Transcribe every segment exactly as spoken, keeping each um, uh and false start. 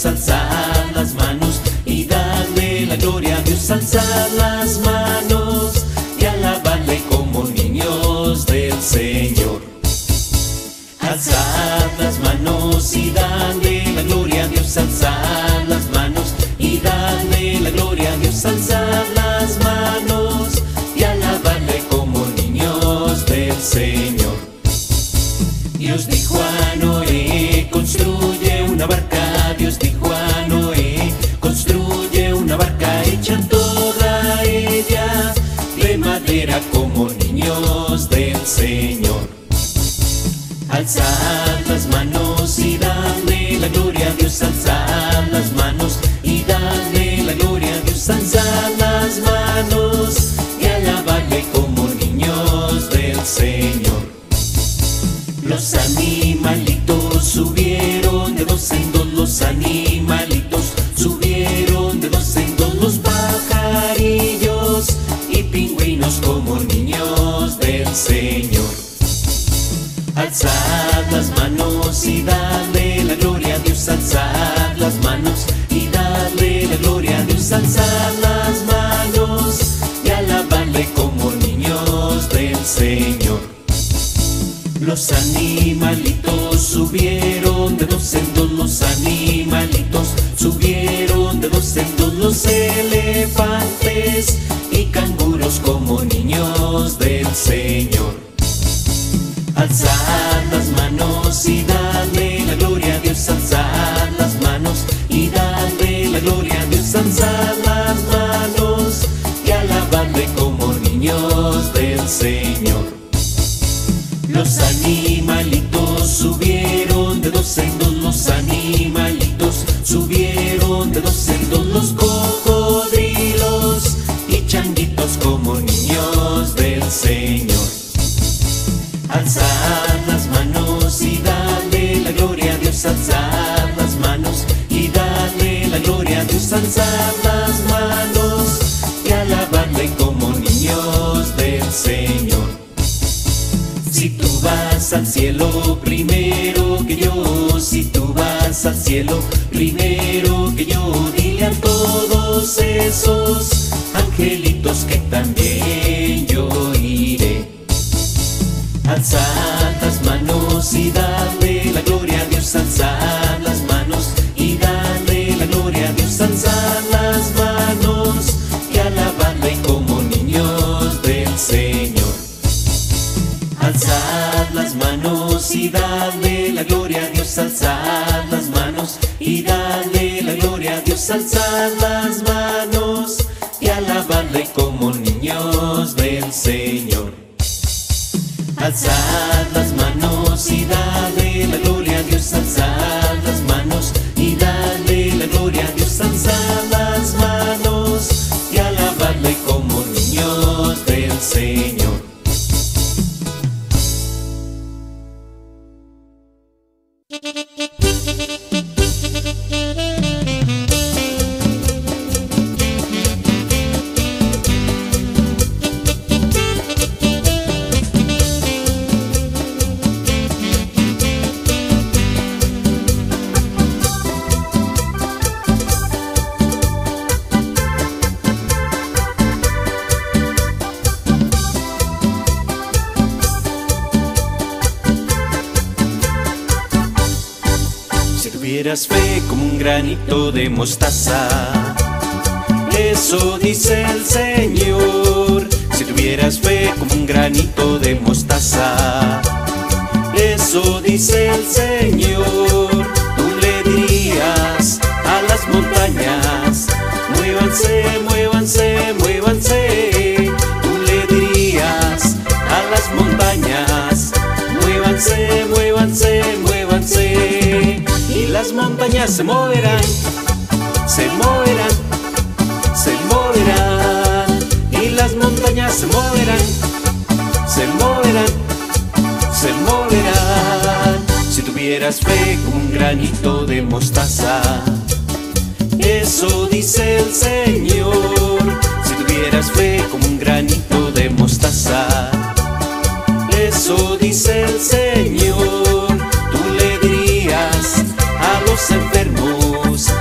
Dios, alzad las manos y dadle la gloria a Dios, alzad las manos y alabadle como niños del Señor. Alzad las manos y dadle la gloria a Dios, alzad las manos y dadle la gloria a Dios, alzad las manos y alabadle como niños del Señor. Dios dijo a Noé, construye una barca. Dios dijo a Noé, construye una barca hecha toda ella de madera como niños del Señor. Alzad las manos y dadle la gloria a Dios, alzad las manos y dadle la gloria a Dios, alzad las manos y alabadle como niños del Señor. Los animalitos subieron de dos en dos, los animalitos subieron de dos en dos, los pajarillos y pingüinos como niños del Señor. Alzad las manos y dadle la gloria a Dios, alzad las manos y dadle la gloria a Dios, alzad las manos y alabadle como niños del Señor. Los animalitos subieron de dos en dos, los animalitos subieron de dos en dos, los elefantes y canguros como niños del Señor. Alzad las manos y dadle la gloria a Dios, alzad las manos y dadle la gloria a Dios, alzad las manos y alabadle como niños del Señor. Los animalitos subieron de dos en dos, los animalitos subieron de dos en dos, los cocodrilos y changuitos como niños del Señor. Alzad las manos y dadle la gloria a Dios, alzad las manos y dadle la gloria a Dios, alzad las manos y alabadle como niños del Señor. Si tú vas al cielo primero que yo, si tú vas al cielo primero que yo, dile a todos esos angelitos que también yo iré. Alzad las manos y dadle la gloria a Dios, alzad las manos y dadle la gloria a Dios, alzad las manos y alabadle como niños del Señor. Alzad las manos y dadle la gloria a Dios, alzad las manos y dadle la gloria a Dios, alzad las manos y alabadle como niños del Señor. Alzad las manos y dadle la gloria a Dios, alzad las manos y dadle la gloria a Dios, alzad las manos y alabadle como niños del Señor. Tuvieras fe como un granito de mostaza, eso dice el Señor. Si tuvieras fe como un granito de mostaza, eso dice el Señor. Tú le dirías a las montañas, muévanse, muévanse, muévanse. Tú le dirías a las montañas, muévanse, muévanse, muévanse. Y las montañas se moverán, se moverán, se moverán. Y las montañas se moverán, se moverán, se moverán. Si tuvieras fe como un granito de mostaza, eso dice el Señor. Si tuvieras fe como un granito de mostaza, eso dice el Señor. Tú le dirías a los enfermos,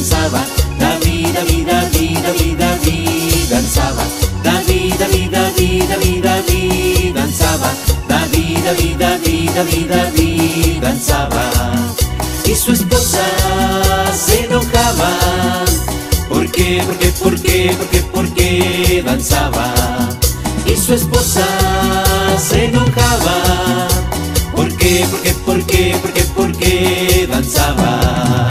danzaba. David, David, David, David, David danzaba. David, David, David, David, David danzaba. David, David, David, David, David danzaba. Y su esposa se enojaba. ¿Por qué? ¿Por qué? ¿Por qué? ¿Por qué? ¿Por qué danzaba? Y su esposa se enojaba. ¿Por qué? ¿Por qué? ¿Por qué? ¿Por qué? ¿Por qué danzaba?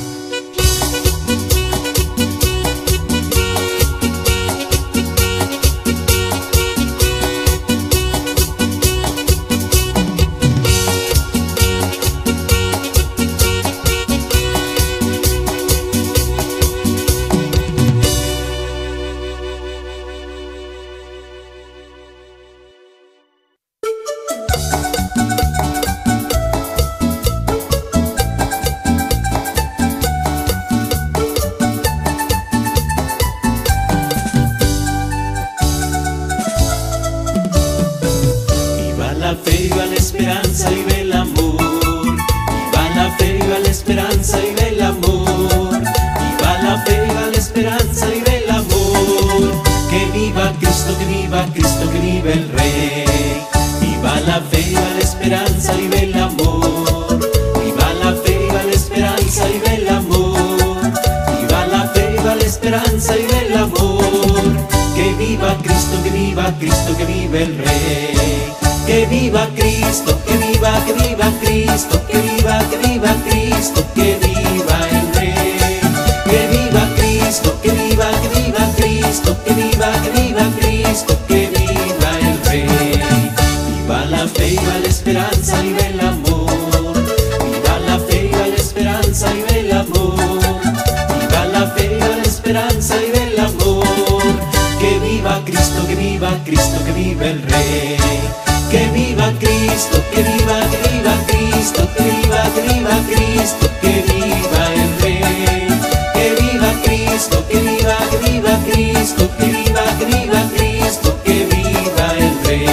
la fe, viva la esperanza, viva el amor. Viva la fe, viva la esperanza, viva el amor. Viva la fe, viva la esperanza, viva el amor. Que viva Cristo, que viva Cristo, que viva el Rey. Viva la fe, viva la esperanza, viva el amor. Viva la fe, viva la esperanza, viva el amor. Viva la fe, viva la esperanza, viva el amor. Que viva Cristo, que viva Cristo, que viva el Rey. Que viva Cristo, que viva, que viva Cristo, que viva, que viva Cristo, que viva el Rey. Que viva Cristo, que viva, que viva Cristo, que viva, que viva Cristo, que viva el Rey. Viva la fe, viva la esperanza, viva el amor. Viva la fe, viva la esperanza, viva el amor. Viva la fe, viva la esperanza, viva el amor. Que viva Cristo, que viva Cristo, que viva el Rey. Que viva Cristo, que viva, que viva Cristo, que viva, que viva Cristo, que viva el Rey. Que viva Cristo, que viva, que viva Cristo, que viva, que viva Cristo, que viva el Rey.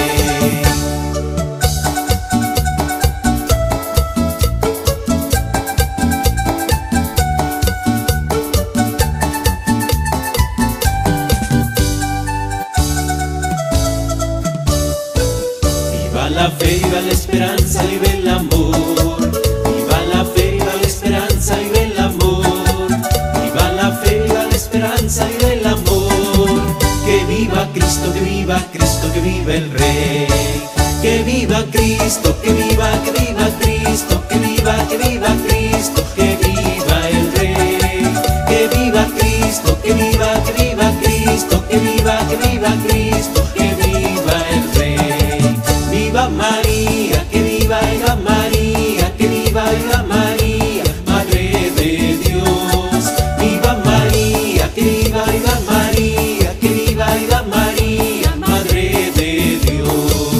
Viva la fe, viva la esperanza, viva el amor. Viva la fe, viva la esperanza, viva el amor. Viva la fe, viva la esperanza, viva el amor. Que viva Cristo, que viva Cristo, que viva el Rey. Que viva Cristo, que viva, que viva Cristo, que viva, que viva Cristo, que viva el Rey. Que viva Cristo, que viva, que viva Cristo, que viva, que viva Cristo, que viva el Rey. Viva María, que viva, viva María, que viva, viva María, Madre de Dios. Viva María, que viva, viva María, que viva, viva María, Madre de Dios.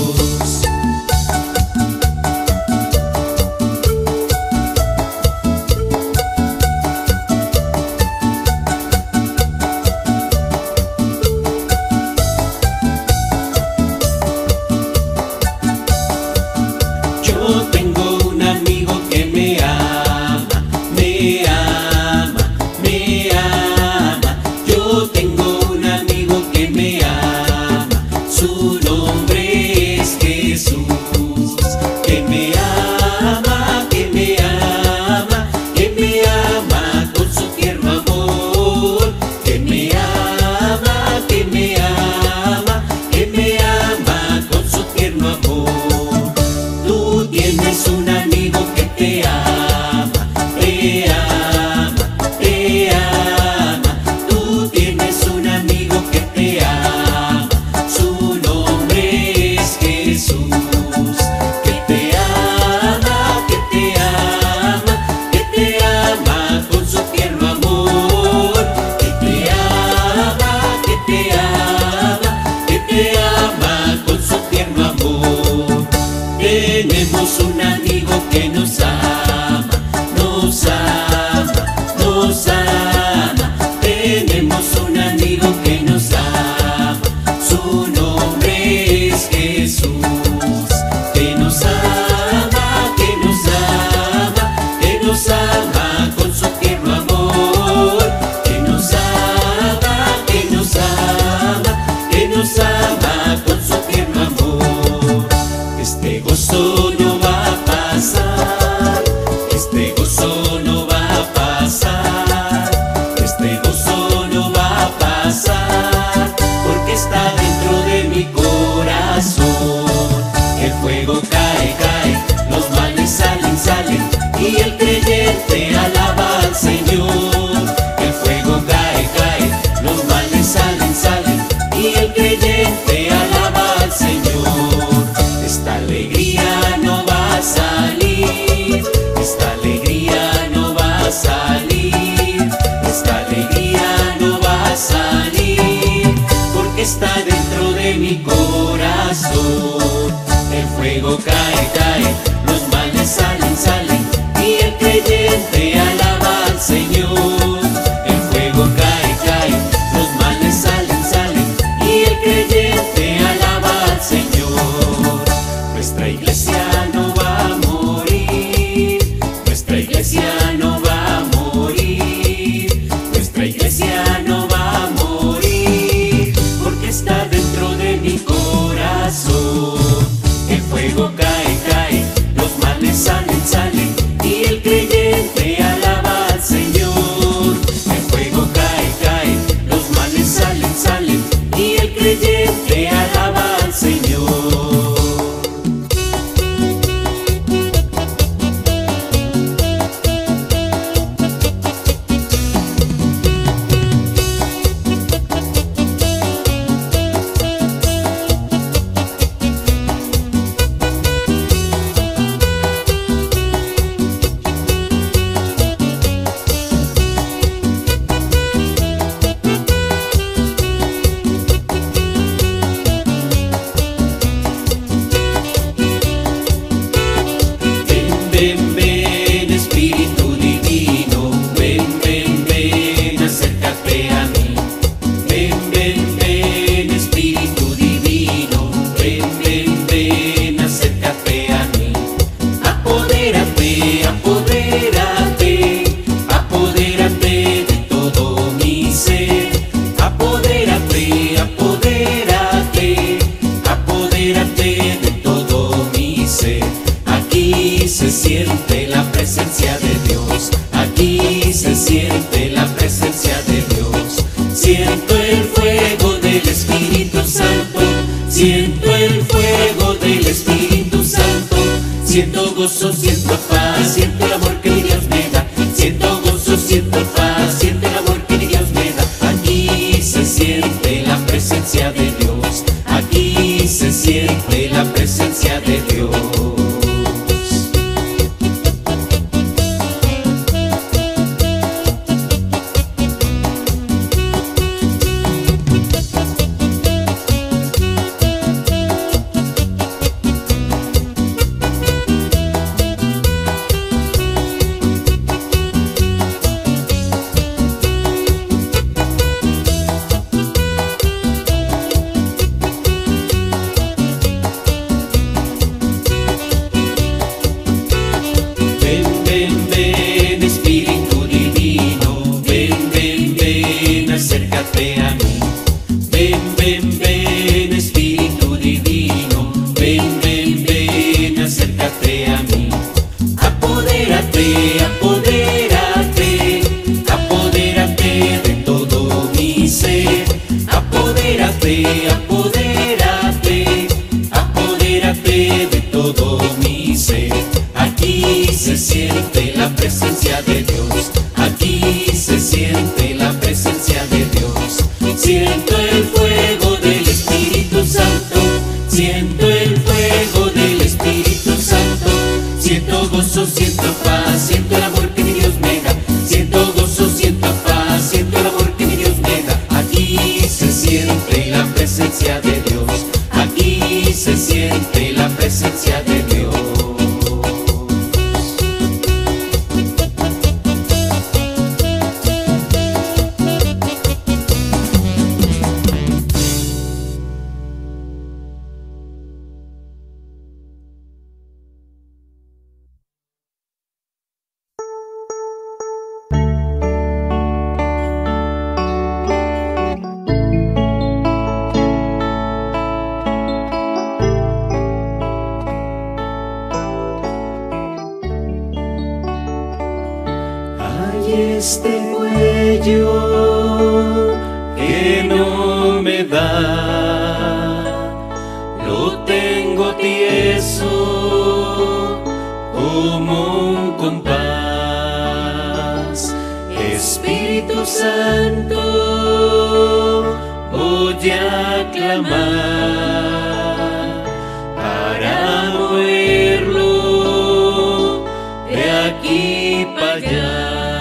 Yo tengo un amigo que me ama, me ama, me ama. Yo tengo un amigo que me ama, su nombre es Jesús. Que me ama, que me ama, que me ama con su tierno amor. Que me ama, que me ama, que me ama con su tierno amor. Tú tienes un amigo que te ama, te ama, te ama. Tú tienes un amigo que te ama, su nombre es Jesús. Que te ama, que te ama, que te ama con su tierno amor. Que te ama, que te ama, que te ama con su tierno amor. Tenemos un amigo que nos ama, nos ama, nos ama. Tenemos un amigo que nos ama, su nombre es Jesús. Que nos ama, que nos ama, que nos ama con su tierno amor. fuego cae, cae, los males salen, salen, y el creyente alaba al Señor. El fuego cae, cae, los males salen, salen, y el creyente alaba al Señor. Esta alegría no va a salir, esta alegría no va a salir, esta alegría no va a salir, porque está dentro de mi corazón. El fuego cae, cae, los males salen, salen, y el creyente alaba al Señor. El fuego cae, cae, los males salen, salen, y el creyente alaba al Señor. Nuestra iglesia no va a morir, nuestra iglesia no va a morir, nuestra iglesia no va a morir, porque está dentro de mi corazón. El fuego cae, cae, los males salen, salen, y el creyente alaba al Señor. El fuego cae, cae, los males salen, salen, y el creyente alaba al Señor. Ven, ven, Espíritu Divino, ven, ven, ven, acércate a mí. Ven, ven, ven, Espíritu Divino, ven, ven, ven, acércate a mí. Apodérate, apodérate, apodérate de todo mi ser. Apodérate, apodérate, apodérate de todo mi ser. Aquí se siente la presencia de Dios, aquí se siente la presencia de Dios. Siento el fuego del Espíritu Santo, siento el fuego del Espíritu Santo. Siento gozo, siento paz, siento el amor que mi Dios me da. Siento gozo, siento paz, siento el amor que mi Dios me da. Aquí se siente la presencia de Dios, aquí se siente la presencia de Dios. Acércate a mí. Ven, ven, ven, Espíritu Divino, ven, ven, ven, acércate a mí. Apodérate, apodérate, apodérate de todo mi ser. Apodérate, apodérate, apodérate de todo mi ser. Aquí se siente la presencia de Dios, aquí se siente la presencia de Dios. Siento el fuego del Espíritu Santo, siento el fuego del Espíritu Santo. Siento gozo, siento paz, siento el amor que mi Dios me da. Siento gozo, siento paz, siento el amor que mi Dios me da. Aquí se siente la presencia de Dios, aquí se siente la presencia de Dios. Este cuello que no me da, lo tengo tieso como un compás. Espíritu Santo, voy a clamar para moverlo de aquí para allá,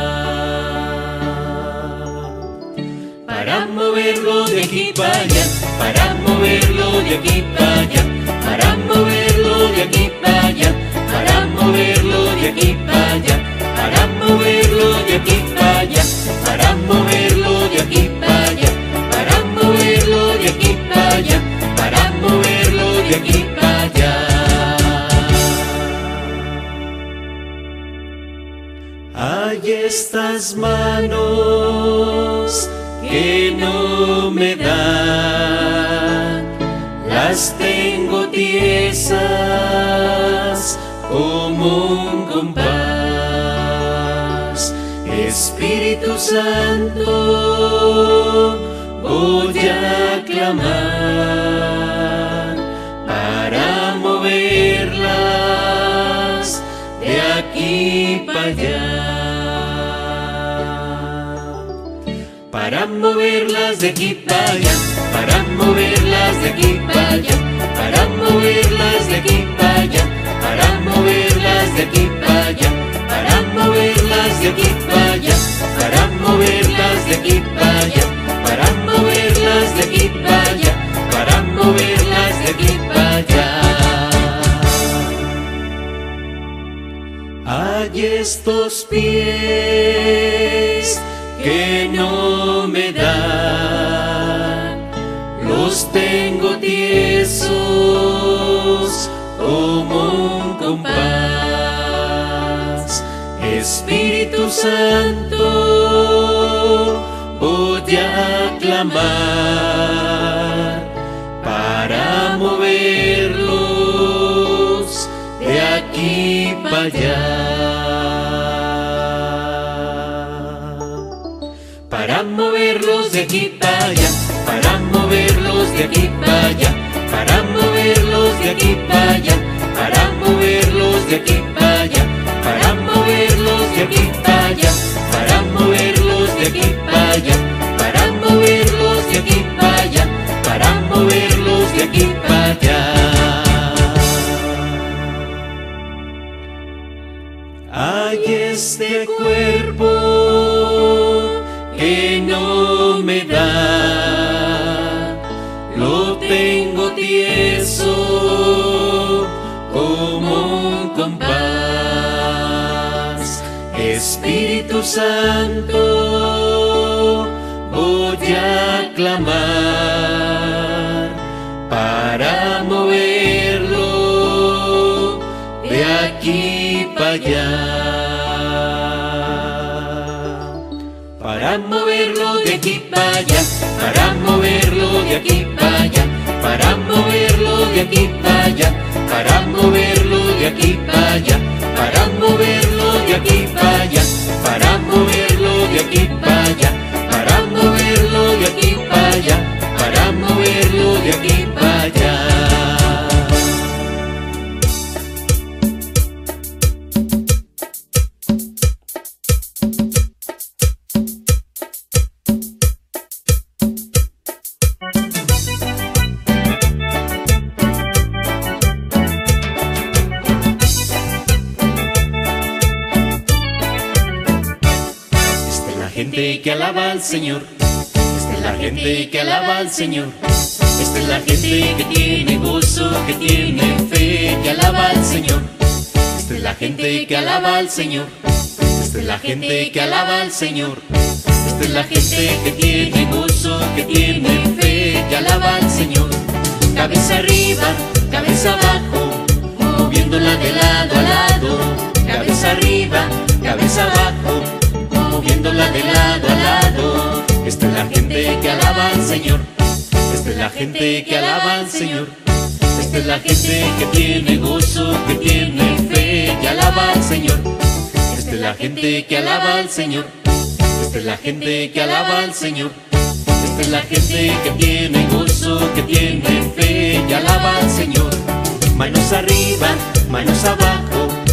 para moverlo de aquí para allá, para moverlo de aquí para allá, para moverlo de aquí para allá, para moverlo de aquí para allá, para moverlo de aquí para allá, para moverlo de aquí para allá, para moverlo de aquí para allá, para moverlo de aquí para allá. Hay estas manos que no me dan, las tengo tiesas como un compás. Espíritu Santo, voy a clamar para moverlas de aquí para allá, para moverlas de aquí para allá, para moverlas de aquí para allá, para moverlas de aquí para allá, para moverlas de aquí para allá, para moverlas de aquí para allá, para moverlas de aquí para allá, para moverlas de aquí para allá, para moverlas de aquí para allá. Hay estos pies que no me dan, los tengo tiesos como un compás. Espíritu Santo, voy a clamar para moverlos de aquí para allá, para moverlos de aquí para allá, para moverlos de aquí para allá, para moverlos de aquí para allá, para moverlos de aquí para allá, para moverlos de aquí para allá, para moverlos de aquí para allá, para moverlos de aquí para allá, para moverlos de aquí para allá. Hay este cuerpo que no me da, lo tengo tieso como un compás. Espíritu Santo, voy a clamar para moverlo de aquí para allá, para moverlo de aquí para allá, para moverlo de aquí para allá, para moverlo de aquí para allá, para moverlo de aquí para allá, para moverlo de aquí para allá, para moverlo de aquí para allá, para moverlo de aquí para allá, para moverlo de aquí para allá. Gente que alaba al Señor, esta es la gente que alaba al Señor, esta es la gente que tiene gozo, que tiene fe, que alaba al Señor, esta es la gente que alaba al Señor, esta es la gente que alaba al Señor, esta es la gente que tiene gozo, que tiene fe, que alaba al Señor. Cabeza arriba, cabeza abajo, moviéndola de lado a lado, cabeza arriba, cabeza abajo, moviéndola de lado a lado. Esta es la gente que alaba al Señor, esta es la gente que alaba al Señor, esta es la gente que tiene gozo, que tiene fe, que alaba al Señor. Esta es la gente que alaba al Señor, esta es la gente que alaba al Señor, esta es la gente que tiene gozo, que tiene fe, que alaba al Señor. Manos arriba, manos abajo,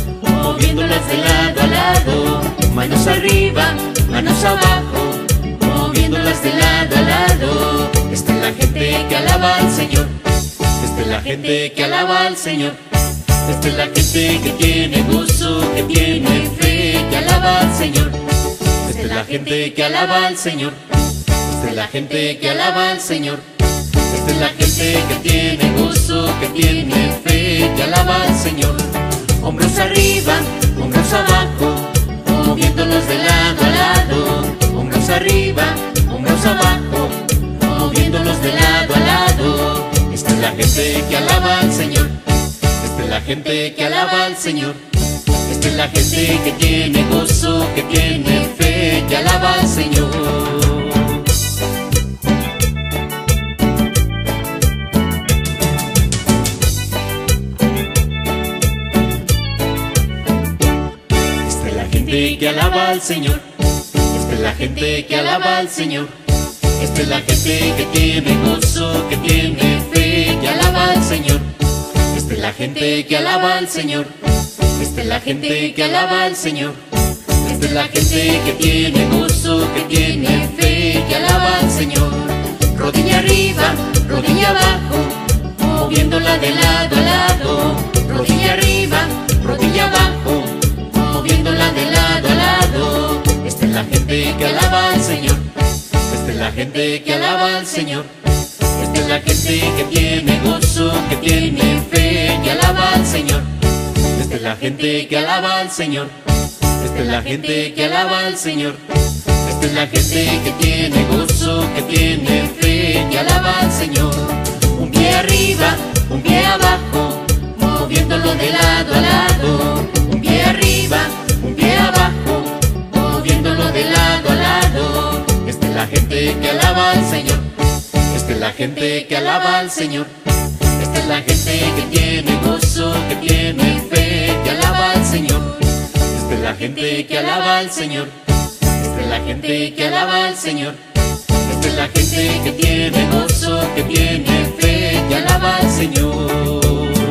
moviéndolas de lado a lado, manos arriba, manos abajo, moviéndolas de lado a lado. Esta es la gente que alaba al Señor. Esta es la gente que alaba al Señor. Esta es la gente que tiene gozo, que tiene fe, que alaba al Señor. Esta es la gente que alaba al Señor. Esta es la gente que alaba al Señor. Esta es la gente que tiene gozo, que tiene fe, que alaba al Señor. Hombros arriba, hombros abajo, moviéndolos de lado a lado. Hombros arriba, hombros abajo, moviéndolos de lado a lado. Esta es la gente que alaba al Señor. Esta es la gente que alaba al Señor. Esta es la gente que tiene gozo, que tiene fe, que alaba al Señor. Que alaba al Señor. Esta es la gente que alaba al Señor. Esta es la gente que tiene gozo, que tiene fe, que alaba al Señor. Esta es la gente que alaba al Señor. Esta es la gente que alaba al Señor. Esta es la gente que tiene gozo, que tiene fe, que alaba al Señor. Rodilla arriba, rodilla abajo, moviéndola de lado a lado. Rodilla arriba, rodilla abajo, moviéndola de lado a lado. Esta es la gente que alaba al Señor. Esta es la gente que alaba al Señor. Esta es la gente que tiene gozo, que tiene fe, que alaba al Señor. Esta es la gente que alaba al Señor. Esta es la gente que alaba al Señor. Esta es la gente que tiene gozo, que tiene fe, que alaba al Señor. Un pie arriba, un pie abajo, moviéndolo de lado a lado. Un pie arriba, un pie abajo, moviéndolo de lado a lado. Esta es la gente que alaba al Señor. Esta es la gente que alaba al Señor. Esta es la gente que tiene gozo, que tiene fe, que alaba al Señor. Esta es la gente que alaba al Señor. Esta es la gente que alaba al Señor. Esta es la gente que tiene gozo, que tiene fe, que alaba al Señor.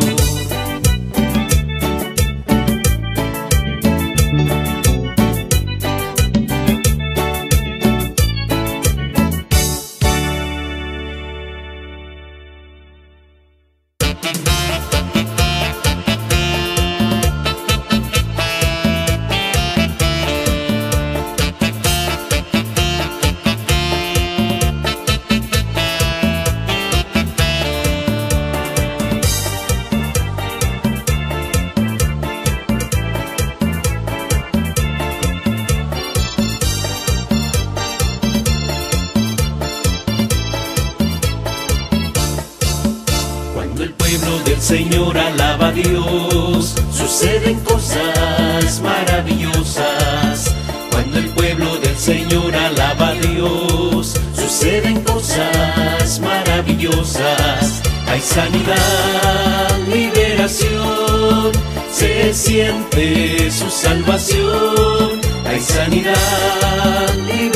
Señor, alaba a Dios, suceden cosas maravillosas. Cuando el pueblo del Señor alaba a Dios, suceden cosas maravillosas. Hay sanidad, liberación, se siente su salvación. Hay sanidad,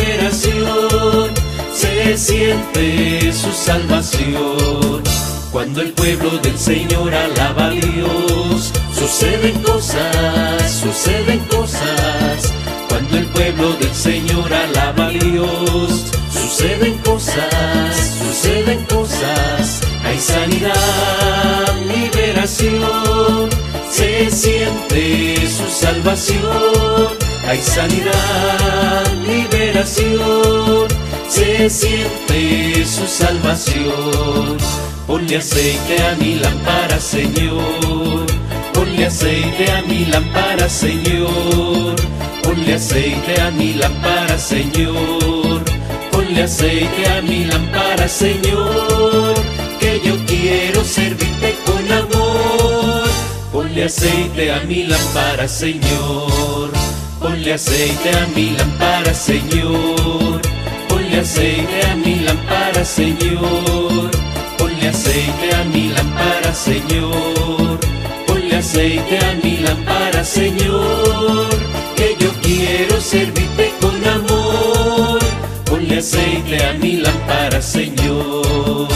liberación, se siente su salvación. Cuando el pueblo del Señor alaba a Dios, suceden cosas, suceden cosas. Cuando el pueblo del Señor alaba a Dios, suceden cosas, suceden cosas. Hay sanidad, liberación, se siente su salvación. Hay sanidad, liberación, se siente su salvación. Ponle aceite a mi lámpara, Señor. Ponle aceite a mi lámpara, Señor. Ponle aceite a mi lámpara, Señor. Ponle aceite a mi lámpara, Señor. Que yo quiero servirte con amor. Ponle aceite a mi lámpara, Señor. Ponle aceite a mi lámpara, Señor. Ponle aceite a mi lámpara, Señor. Ponle aceite a mi lámpara, Señor. Ponle aceite a mi lámpara, Señor. Que yo quiero servirte con amor. Ponle aceite a mi lámpara, Señor.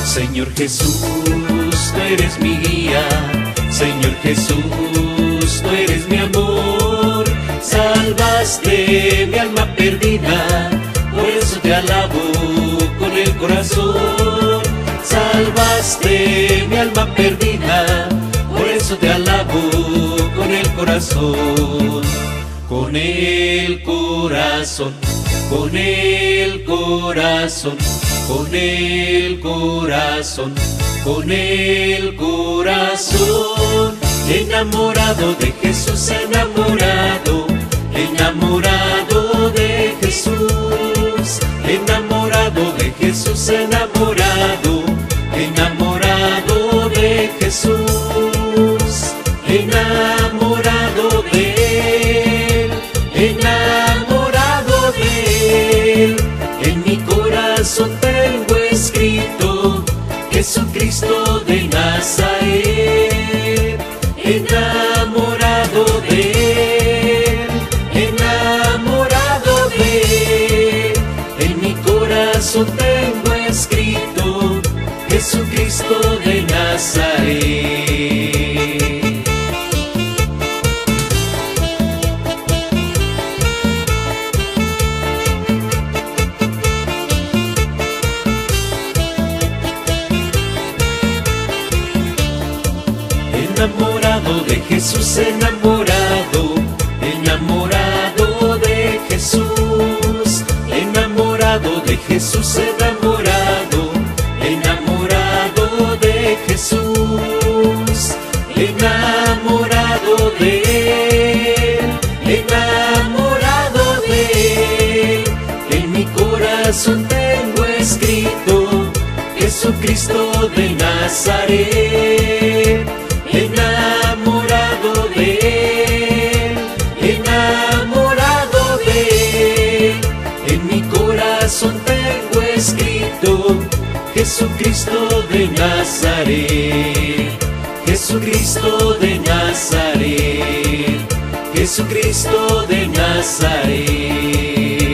Señor Jesús, tú eres mi guía. Señor Jesús, tú eres mi amor. Salvaste mi alma perdida, por eso te alabo con el corazón. Salvaste mi alma perdida, por eso te alabo con el corazón. Con el corazón, con el corazón, con el corazón, con el corazón. Enamorado de Jesús, enamorado, enamorado de Jesús, enamorado de Jesús, enamorado, enamorado de Jesús, enamorado de Él, enamorado de Él. En mi corazón tengo escrito Jesucristo de Nazaret, enamorado de Él, enamorado de Él. En mi corazón tengo escrito Jesucristo de Nazaret. Enamorado de Jesús, enamorado, enamorado de Jesús, enamorado de Jesús, enamorado, enamorado de Jesús, enamorado de Él, enamorado de Él. En mi corazón tengo escrito Jesucristo de Nazaret, enamorado de Él, enamorado de Él. En mi corazón tengo escrito Jesucristo de Nazaret, Jesucristo de Nazaret, Jesucristo de Nazaret.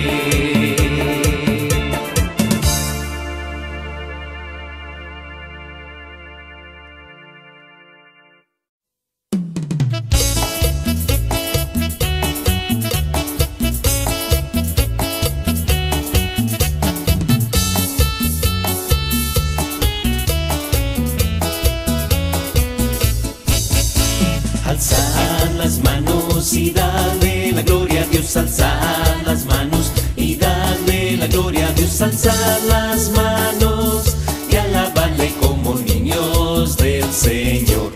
Alzad las manos y dadle la gloria a Dios. Alzad las manos y dadle la gloria a Dios. Alzad las manos y alabadle como niños del Señor.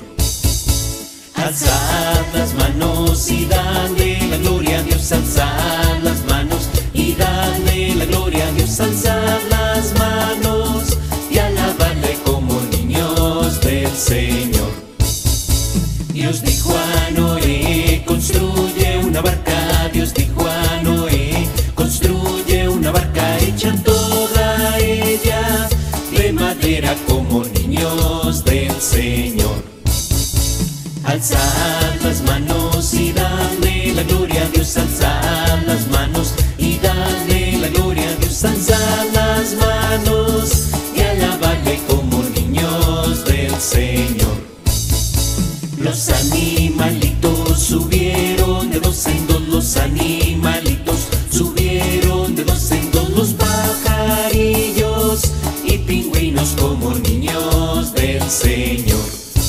Alzad las manos y dadle la gloria a Dios. Alzad las manos y dadle la gloria a Dios. Alzad las manos y alabadle como niños del Señor. Dios dijo a Noé, construye una barca. Dios dijo a Noé, construye una barca hecha toda ella de madera como niños del Señor. Alzad las manos y dadle la gloria a Dios. Alzad las manos y dadle la gloria a Dios. Alzad las manos y alabadle como niños del Señor. Los animalitos subieron de dos en dos, los animalitos subieron de dos en dos, los pajarillos y pingüinos como niños del Señor.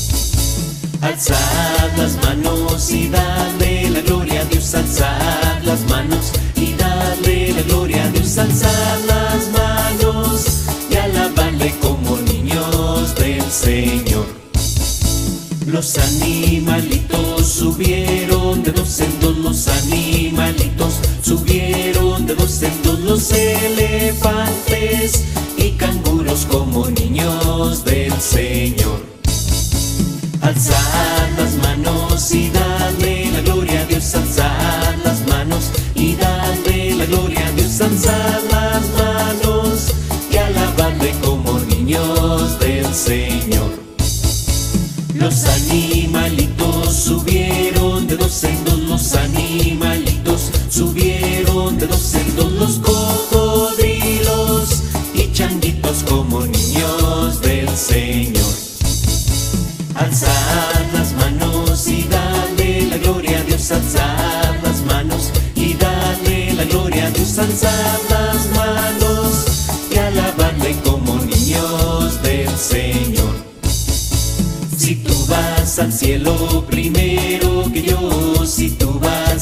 Alzad las manos y dadle la gloria a Dios. Alzad las manos y dadle la gloria a Dios. Alzad las manos y alabadle como niños del Señor. Los animalitos subieron de dos en dos, los animalitos subieron de dos en dos, los elefantes y canguros como niños del Señor. Alzad las manos y dadle la gloria a Dios. Alzad las manos y dadle la gloria a Dios. Alzad las manos y alabadle como niños del Señor. Los animalitos subieron de dos en dos, los animalitos subieron de dos en dos, los cocodrilos y changuitos como niños del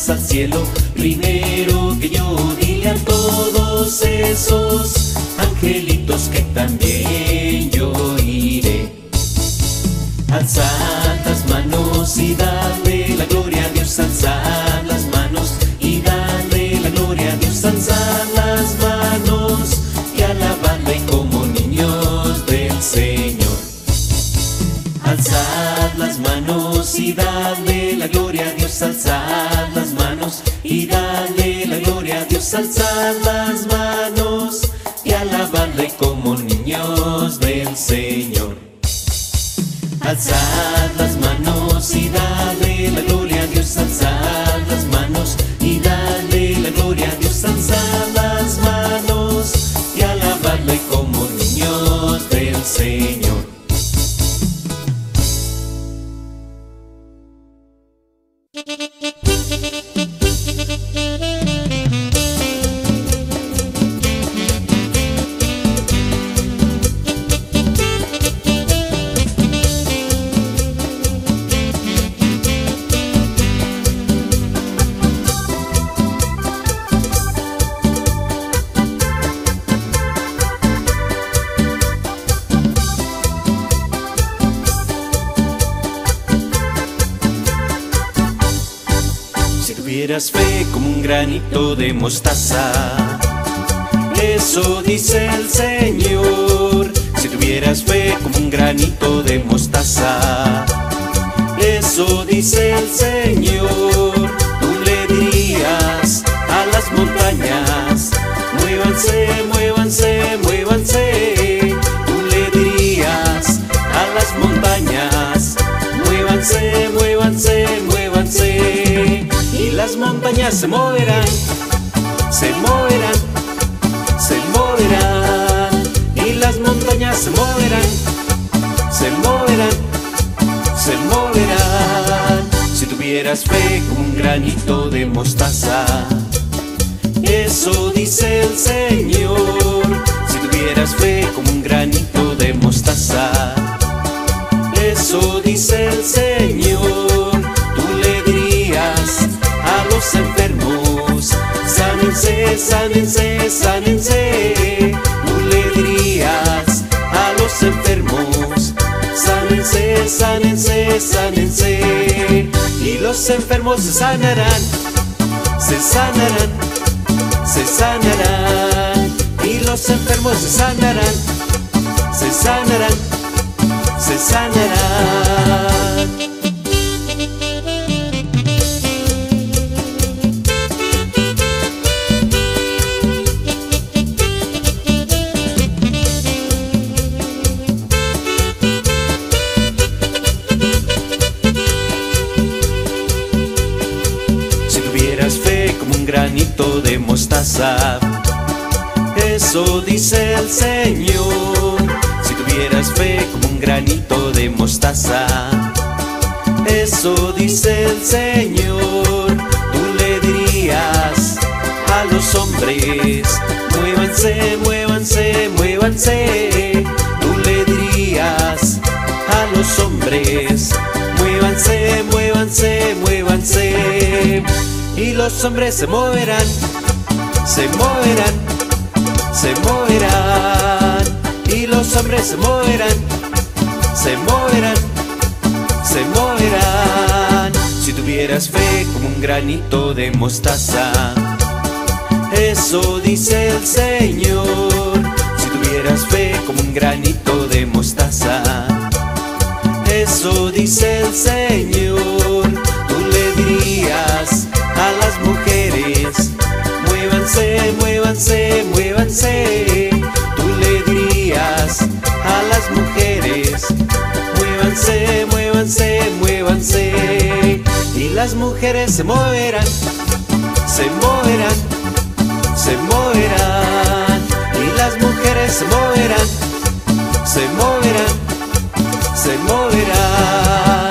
vas al cielo. Primero que yo, dile a todos esos angelitos que también yo iré. Alzad las manos y dadle la gloria a Dios. Alzad las manos y dadle la gloria a Dios. Alzad las manos y alabadle como niños del Señor. Alzad las manos y dadle la gloria a Dios. Alzad las manos y dadle la gloria a Dios. Alzad las manos y alabadle como niños del Señor. Alzad las manos y dadle la gloria a Dios. Alzad las manos y dadle la gloria a Dios. Alzad las manos y alabadle como niños del Señor. Tuvieras fe como un granito de mostaza, eso dice el Señor. Si tuvieras fe como un granito de mostaza, eso dice el Señor. Tú le dirías a las montañas, muévanse, muévanse, muévanse. Tú le dirías a las montañas, muévanse, muévanse, muévanse. Y las montañas se moverán, se moverán, se moverán. Y las montañas se moverán, se moverán, se moverán. Si tuvieras fe como un granito de mostaza, eso dice el Señor. Si tuvieras fe como un granito de mostaza, eso dice el Señor. Tú le dirías a los enfermos, sánense, sánense, sánense. Tú le dirías a los enfermos, sánense, sánense, sánense. Y los enfermos se sanarán, se sanarán, se sanarán. Y los enfermos se sanarán, se sanarán, se sanarán. Granito de mostaza, eso dice el Señor. Si tuvieras fe como un granito de mostaza, eso dice el Señor. Tú le dirías a los hombres, muévanse, muévanse, muévanse. Tú le dirías a los hombres, muévanse, muévanse, muévanse. Y los hombres se moverán, se moverán, se moverán. Y los hombres se moverán, se moverán, se moverán. Si tuvieras fe como un granito de mostaza, eso dice el Señor. Si tuvieras fe como un granito de mostaza, eso dice el Señor. Tú le dirías a las mujeres, muévanse, muévanse, muévanse. Tú le dirías a las mujeres, muévanse, muévanse, muévanse. Y las mujeres se moverán, se moverán, se moverán. Y las mujeres se moverán, se moverán, se moverán.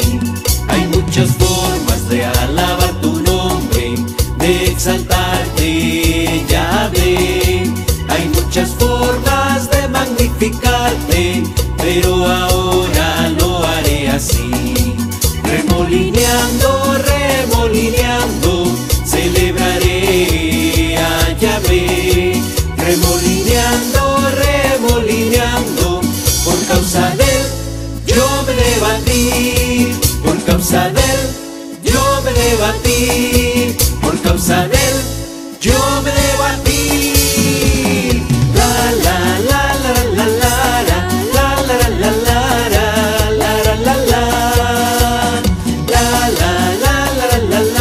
de exaltarte, Yahvé. Hay muchas formas de magnificarte, pero ahora lo haré así. Remolineando, remolineando, celebraré a Yahvé. Remolineando, remolineando, por causa de él yo me levanté, por causa de él yo me levanté, por causa de él yo me levanté. La la la la la la la la la la la la la la la la la la la la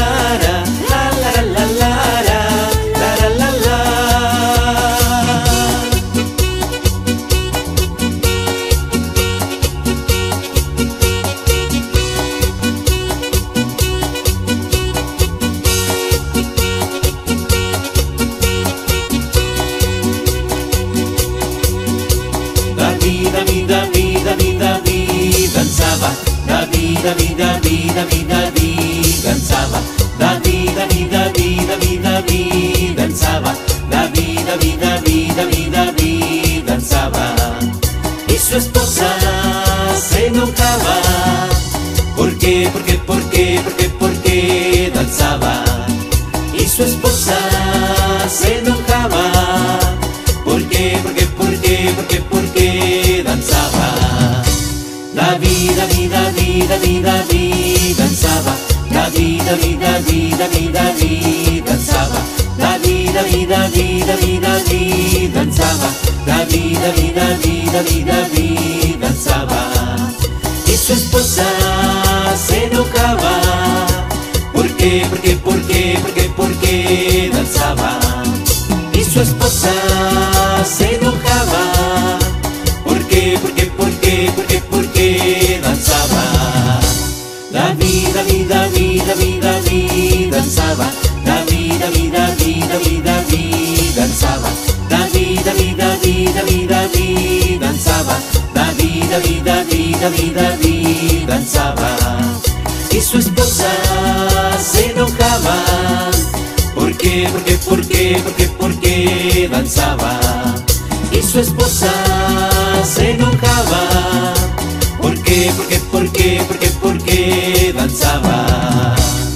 David, David, David, David, David danzaba. David, David, David, David, David danzaba. David, David, David, David, David danzaba. Y su esposa se enojaba. ¿Por qué? ¿Por qué? ¿Por qué? ¿Por qué? ¿Por qué danzaba? Y su esposa se enojaba. ¿Por qué? ¿Por qué? ¿Por qué? ¿Por qué? ¿Por qué danzaba? David, David, David, David, David danzaba. David, David, David, David, David danzaba. David, David, David, David, David danzaba. David, David, David, David, David danzaba. Y su esposa se enojaba. ¿Por qué? ¿Por qué? ¿Por qué? ¿Por qué? ¿Por qué danzaba? Y su esposa se enojaba. ¿Por qué? ¿Por qué? ¿Por qué? ¿Por qué? ¿Por qué danzaba? David, David, David, David, David danzaba. David, David, David, David, David danzaba. David, David, David, David, David danzaba. David, David, David, David, David danzaba. Y su esposa se enojaba. ¿Por qué? ¿Por qué? ¿Por qué? ¿Por qué? ¿Por qué danzaba? Y su esposa se enojaba. ¿Por qué? ¿Por qué? ¿Por qué? ¿Por qué? ¿Por qué danzaba?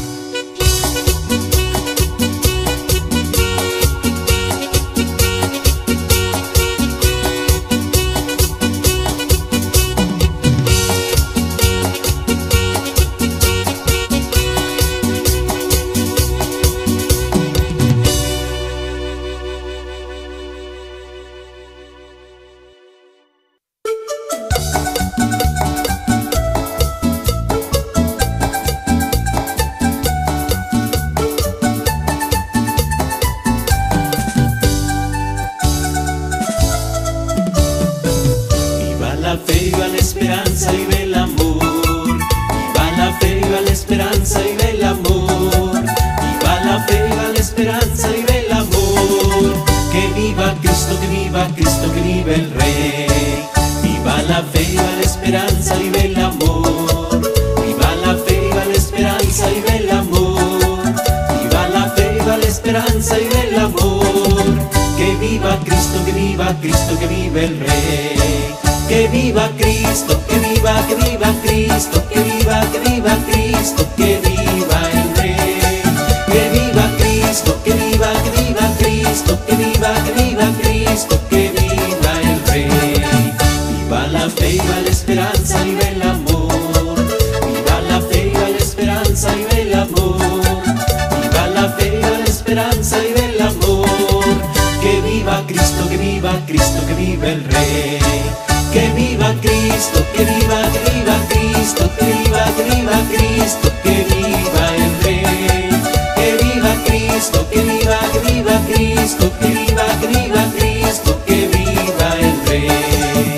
Viva la esperanza y ve el amor. Viva la fe, viva la esperanza y ve el amor. Viva la fe, viva la esperanza y ve el amor. Que viva Cristo, que viva Cristo, que viva el Rey. Viva la fe, viva la esperanza y ve el amor. Viva la fe, viva la esperanza y ve el amor. Viva la fe, viva la esperanza y ve el amor. Que viva Cristo, que viva Cristo, que viva el Rey. Que viva Cristo, que viva, que viva Cristo, que viva, que viva Cristo, que viva el Rey. Que viva Cristo, que viva, que viva Cristo, que viva, que viva Cristo, que viva el Rey. Viva la fe, viva la esperanza y ve el amor. Viva la fe, viva la esperanza y ve el amor. Viva la fe, viva la esperanza y ve el amor. Que viva Cristo, que viva Cristo, que viva el Rey. Que viva Cristo, que viva, que viva Cristo, que viva, que viva Cristo, que viva el Rey. Que viva Cristo, que viva, que viva Cristo, que viva, que viva Cristo, que viva el Rey.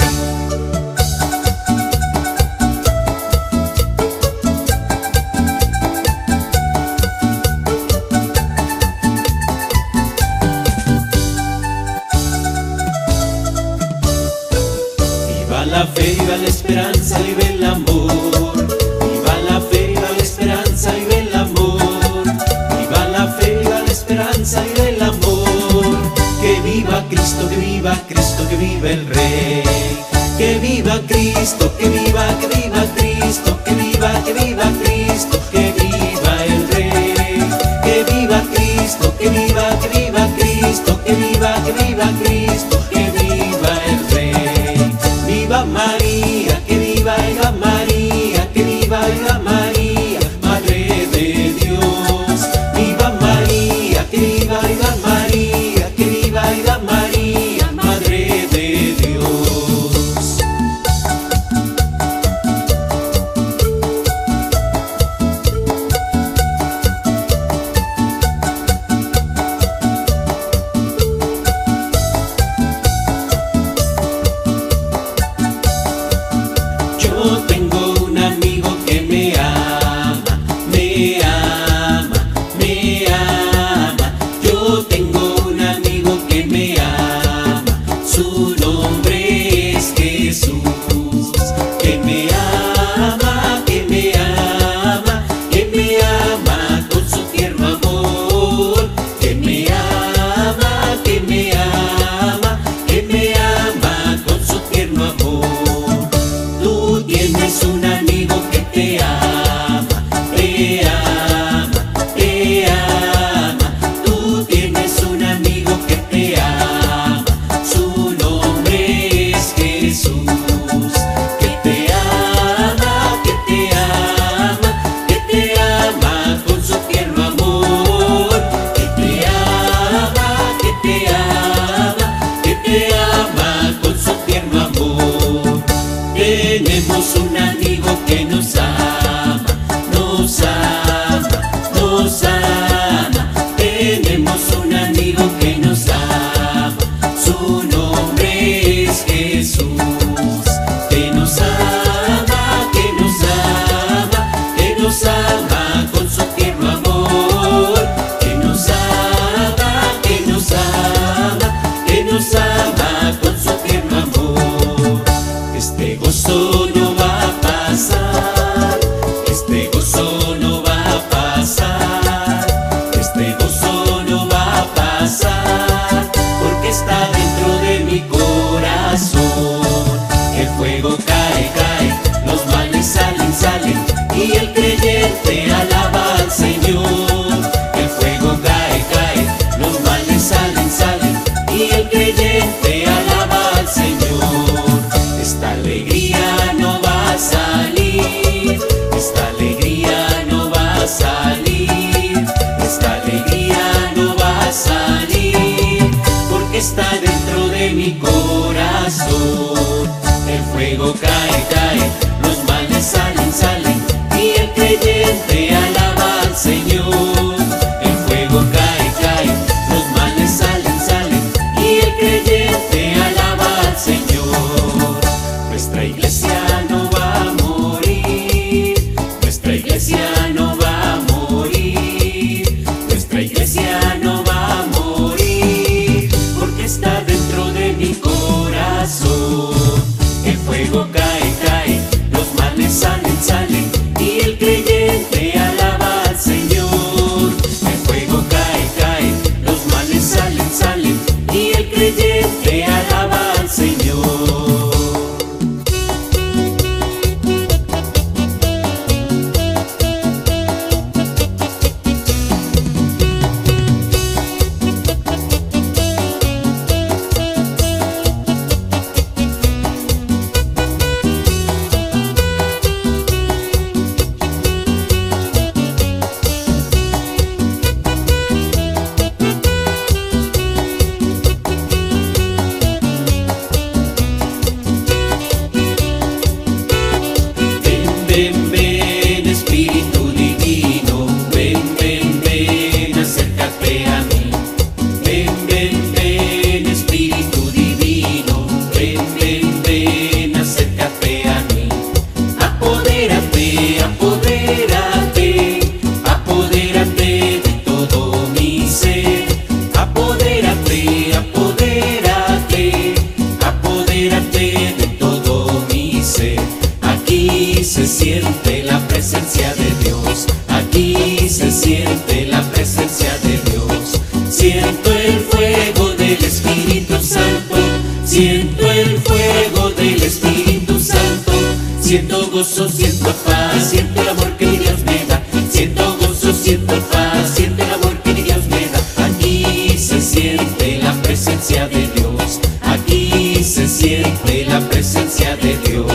Viva la fe, viva la esperanza y ve el amor. Viva la fe, viva la esperanza y ve el amor. Viva la fe, viva viva Cristo, que viva el Rey. Que viva Cristo, que viva, que viva Cristo, que viva, que viva Cristo, que viva el Rey. Que viva Cristo, que viva, que viva Cristo, que viva, que viva Cristo, que viva el Rey. Viva María, que viva, viva María, que viva, viva María, Madre de Dios. Viva María, que viva, viva María, que viva, viva María, Madre de Dios. Yo tengo un amigo que me ama, me ama, me ama. Yo tengo un amigo que me ama, su nombre es Jesús. Que me ama, que me ama, que me ama con su tierno amor. Que me ama, que me ama, que me ama con su tierno amor. Tú tienes un amigo que te ama, te ama, te ama. Tú tienes un amigo que te ama, su nombre es Jesús. Que te ama, que te ama, que te ama con su tierno amor. Que te ama, que te ama, que te ama con su tierno amor. Tenemos un amigo que nos ama, nos ama, nos ama. Tenemos un amigo que nos ama, su nombre es Jesús. Que nos ama, que nos ama, que nos ama con su tierno amor. Que nos ama, que nos ama, que nos ama con su tierno amor. Este gozo no va a pasar, este gozo no va a pasar, este gozo no va a pasar, porque está dentro de mi corazón. El fuego cae, cae, los males salen, salen, y el creyente alaba al Señor. El fuego cae, cae, los males salen, salen, y el creyente alaba al Señor. Esta alegría no va a salir, esta alegría no va a salir, esta alegría no va a salir, porque está dentro de mi corazón. El fuego cae, cae, los males salen, salen, y el creyente alaba al Señor. El fuego cae, cae, los males salen, salen, y el creyente alaba al Señor. Nuestra iglesia no va a morir, nuestra iglesia no va a morir, nuestra iglesia gozo, siento paz, siento el amor que mi Dios me da. Siento gozo, siento paz, siento el amor que mi Dios me da. Aquí se siente la presencia de Dios, aquí se siente la presencia de Dios.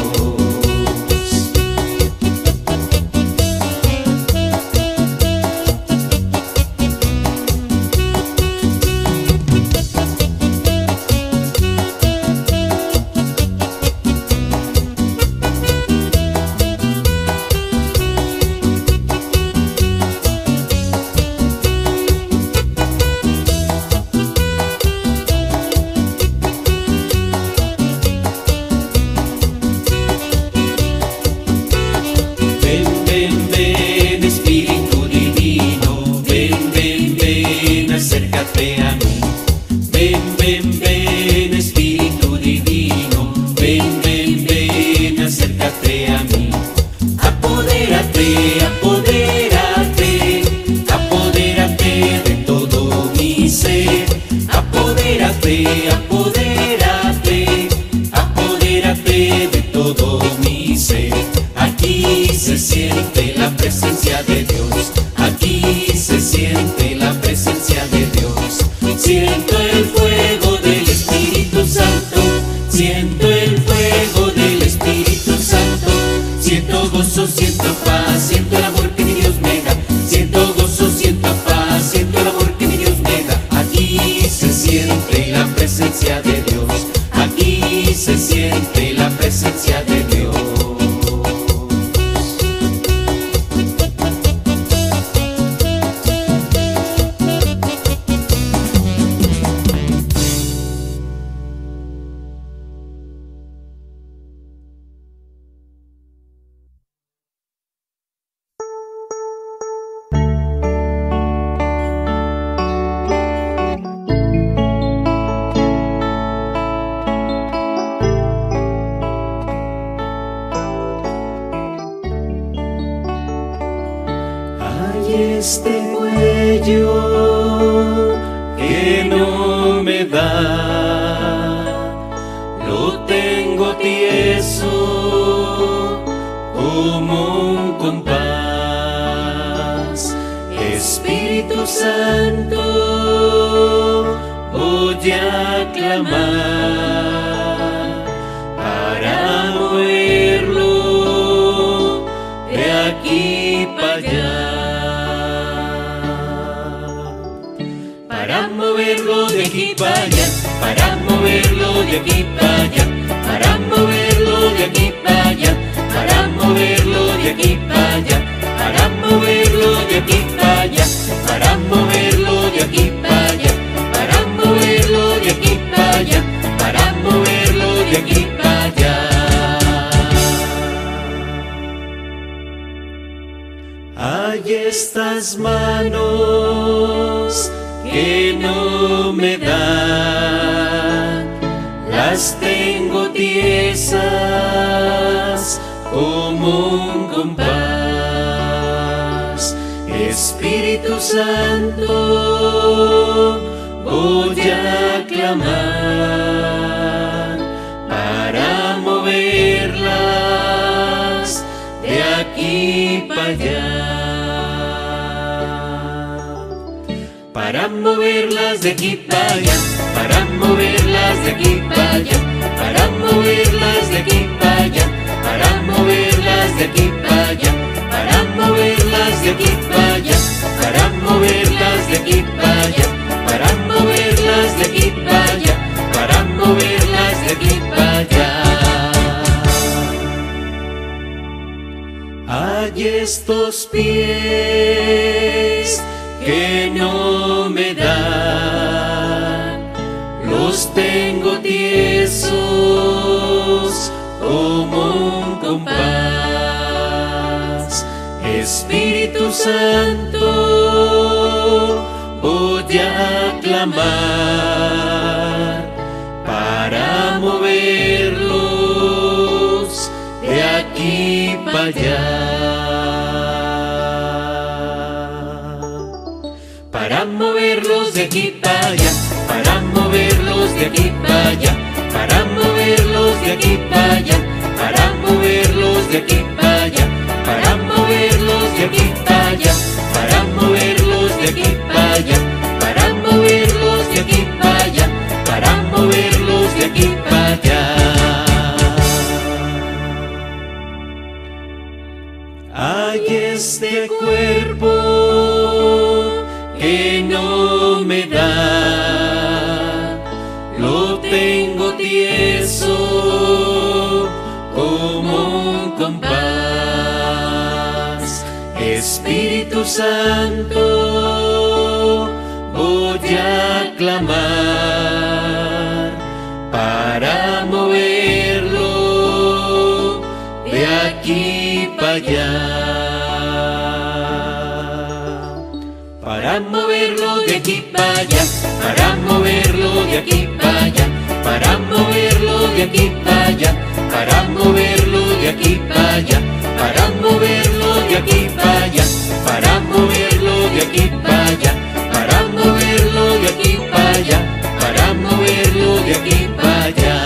Apodérate, apodérate de todo mi ser. Aquí se siente la presencia de Dios, aquí se siente la presencia de Dios. Siento el fuego del Espíritu Santo, siento el fuego del Espíritu Santo. Siento gozo, siento paz, siento el amor que mi Dios me da. Siento gozo, siento paz, siento el amor que mi Dios me da. Aquí se siente la presencia de Dios, aquí se siente la presencia de Dios. Este cuello que no me da, lo tengo tieso como un compás. Espíritu Santo, voy a clamar para moverlo de aquí para allá. Para moverlo de aquí para allá, para moverlo de aquí para allá, para moverlo de aquí para allá, para moverlo de aquí para allá, para moverlo de aquí para allá, para moverlo de aquí para allá, para moverlo de aquí para allá, para moverlo de aquí para allá. Hay estas manos que no me dan, las tengo tiesas como un compás. Espíritu Santo, voy a clamar para moverlas de aquí para allá. Para moverlas de aquí para allá, para moverlas de aquí para allá, para moverlas de aquí para allá, para moverlas de aquí para allá, para moverlas de aquí para allá, para moverlas de aquí para allá, para moverlas de aquí para allá, para moverlas de aquí para allá. Hay estos pies que no me dan, los tengo tiesos como un compás. Espíritu Santo, voy a clamar para moverlos de aquí para allá. Para moverlos de aquí para allá, para moverlos de aquí para allá, para moverlos de aquí para allá, para moverlos de aquí para allá. de aquí para allá, para moverlos de aquí para allá, para moverlos de aquí para allá, para moverlos de aquí para allá. Hay este cuerpo que no me da, lo tengo tieso como un compás. Espíritu Santo, voy a clamar para moverlo de aquí para allá, para moverlo de aquí para allá, para moverlo de aquí para allá, para moverlo de aquí para allá, para moverlo de aquí para allá, para moverlo de aquí para allá, para moverlo de aquí para allá, para moverlo de aquí para allá, para moverlo de aquí para allá.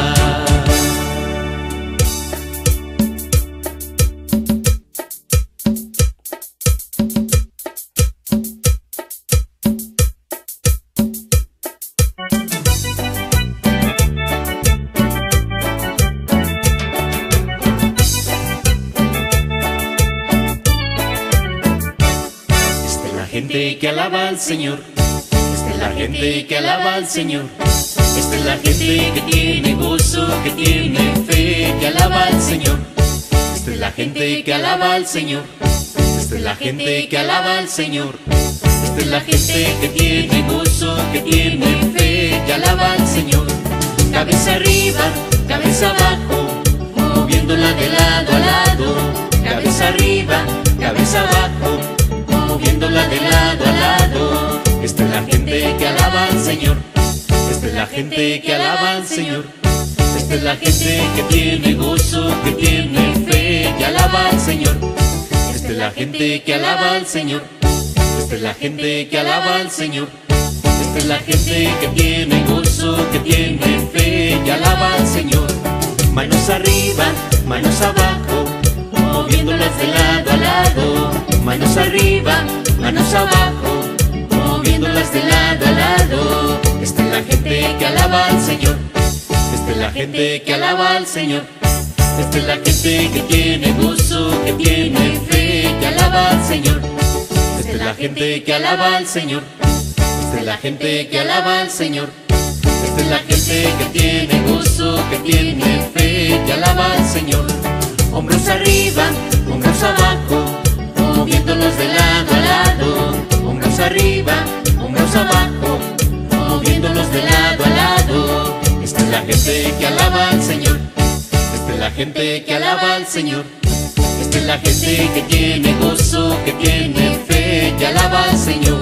Gente que alaba al Señor, esta es la gente que alaba al Señor, esta es la gente que tiene gozo, que tiene fe, que alaba al Señor, esta es la gente que alaba al Señor, esta es la gente que alaba al Señor, esta es la gente que tiene gozo, que tiene fe, que alaba al Señor. Cabeza arriba, cabeza abajo, moviéndola de lado a lado, cabeza arriba, cabeza abajo, moviéndola de lado a lado. Esta es la gente que alaba al Señor, esta es la gente que alaba al Señor, esta es la gente que tiene gozo, que tiene fe, que alaba al Señor. Esta es la gente que alaba al Señor, esta es la gente que alaba al Señor, esta es la gente que tiene gozo, que tiene fe, que alaba al Señor. Manos arriba, manos abajo, moviéndolas de lado a lado, manos arriba, manos abajo, moviéndolas de lado a lado. Esta es la gente que alaba al Señor, esta es la gente que alaba al Señor, esta es la gente que tiene gozo, que tiene fe, que alaba al Señor. Esta es la gente que alaba al Señor, esta es la gente que alaba al Señor, esta es la gente que tiene gozo, que tiene fe, que alaba al Señor. Hombros arriba, hombros abajo, moviéndolos de lado a lado, hombros arriba, hombros abajo, moviéndolos de lado a lado. Esta es la gente que alaba al Señor, esta es la gente que alaba al Señor, esta es la gente que tiene gozo, que tiene fe, que alaba al Señor.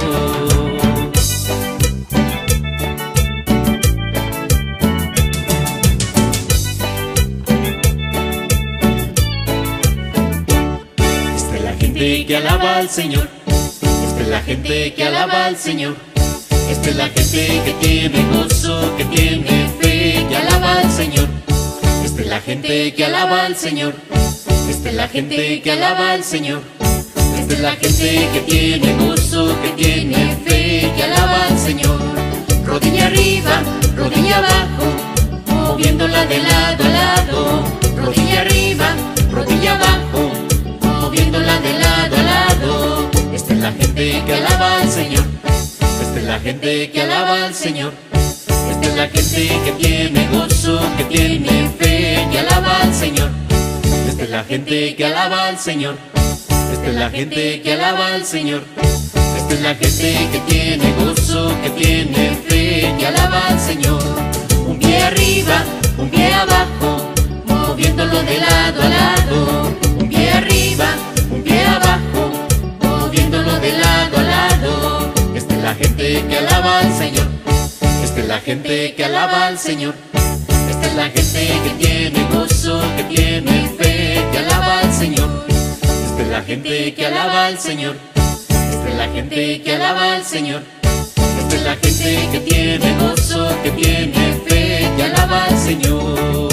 Que alaba al Señor, esta es la gente que alaba al Señor, esta es la gente que tiene gozo, que tiene fe, que alaba al Señor. Esta es la gente que alaba al Señor, esta es la gente que alaba al Señor, esta es la gente que tiene gozo, que tiene fe, que alaba al Señor. Rodilla arriba, rodilla abajo, moviéndola de lado a lado, rodilla arriba, rodilla abajo, moviéndola de lado a lado. Esta es la gente que alaba al Señor, esta es la gente que alaba al Señor, esta es la gente que tiene gozo, que tiene fe, que alaba al Señor. Esta es la gente que alaba al Señor, esta es la gente que alaba al Señor, esta es la gente que tiene gozo, que tiene fe, que alaba al Señor. Un pie arriba, un pie abajo, moviéndolo de lado a lado, un pie arriba, un pie abajo, moviéndolo de lado a lado. Esta es la gente que alaba al Señor, esta es la gente que alaba al Señor, esta es la gente que tiene gozo, que tiene fe, que alaba al Señor. Esta es la gente que alaba al Señor, esta es la gente que alaba al Señor, esta es la gente que tiene gozo, que tiene fe, que alaba al Señor.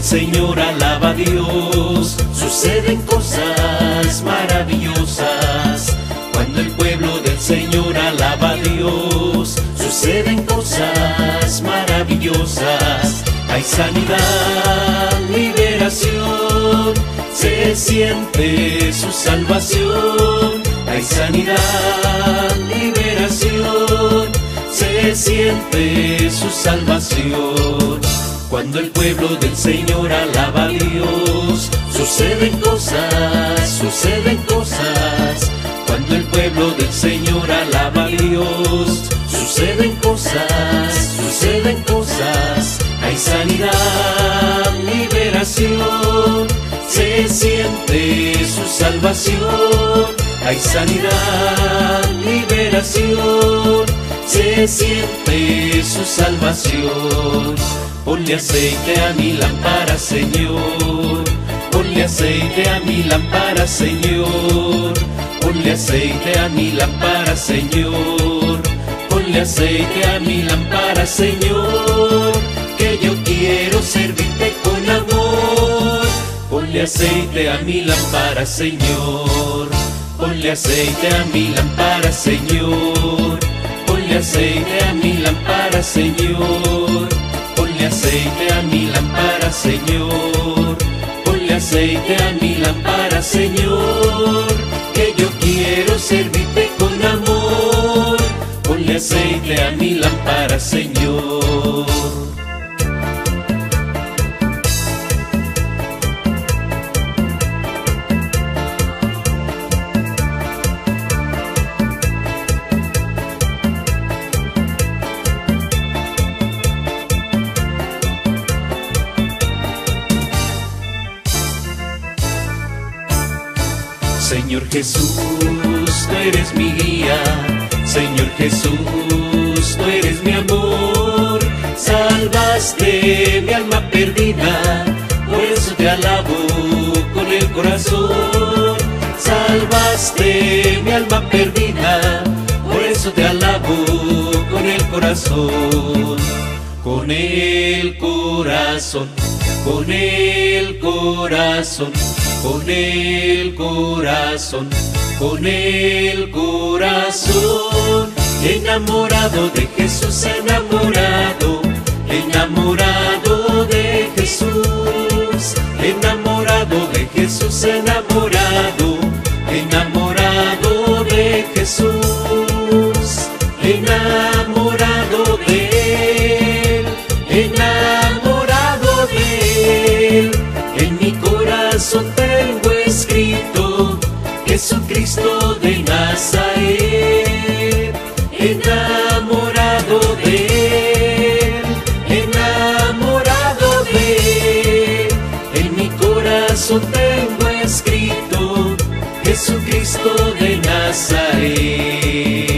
Señor alaba a Dios. Suceden cosas maravillosas cuando el pueblo del Señor alaba a Dios. Suceden cosas maravillosas. Hay sanidad, liberación, se siente su salvación. Hay sanidad, liberación, se siente su salvación. Cuando el pueblo del Señor alaba a Dios, suceden cosas, suceden cosas. Cuando el pueblo del Señor alaba a Dios, suceden cosas, suceden cosas. Hay sanidad, liberación, se siente su salvación. Hay sanidad, liberación, se siente su salvación. Ponle aceite a mi lámpara, Señor. Ponle aceite a mi lámpara, Señor. Ponle aceite a mi lámpara, Señor. Ponle aceite a mi lámpara, Señor, que yo quiero servirte con amor. Ponle aceite a mi lámpara, Señor. Ponle aceite a mi lámpara, Señor. Ponle aceite a mi lámpara, Señor. Ponle aceite a mi lámpara, Señor. Ponle aceite a mi lámpara, Señor, que yo quiero servirte con amor. Ponle aceite a mi lámpara, Señor. Señor Jesús, tú eres mi guía. Señor Jesús, tú eres mi amor. Salvaste mi alma perdida, por eso te alabo con el corazón. Salvaste mi alma perdida, por eso te alabo con el corazón. Con el corazón, con el corazón, con el corazón, con el corazón. Enamorado de Jesús, enamorado, enamorado de Jesús. Enamorado de Jesús, enamorado, enamorado de Jesús. Enamorado de Él, enamorado de Él. En mi corazón tengo escrito Jesucristo de Nazaret. Enamorado de Él, enamorado de Él. En mi corazón tengo escrito Jesucristo de Nazaret.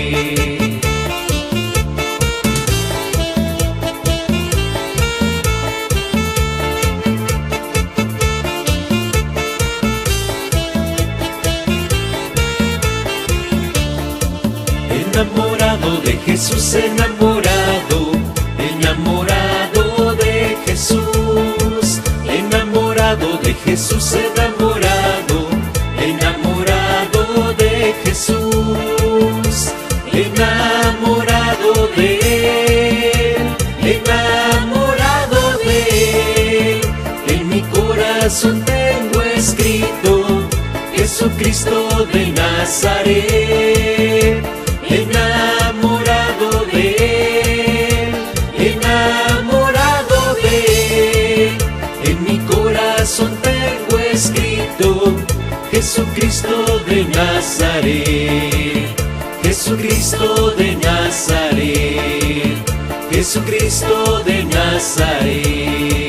Enamorado de Jesús, enamorado, enamorado de Jesús. Enamorado de Jesús, enamorado, enamorado de Jesús. Enamorado de Él, enamorado de Él. En mi corazón tengo escrito Jesucristo de Nazaret. Enamorado de Él, enamorado de Él. En mi corazón tengo escrito Jesucristo de Nazaret. Jesucristo de Nazaret. Jesucristo de Nazaret.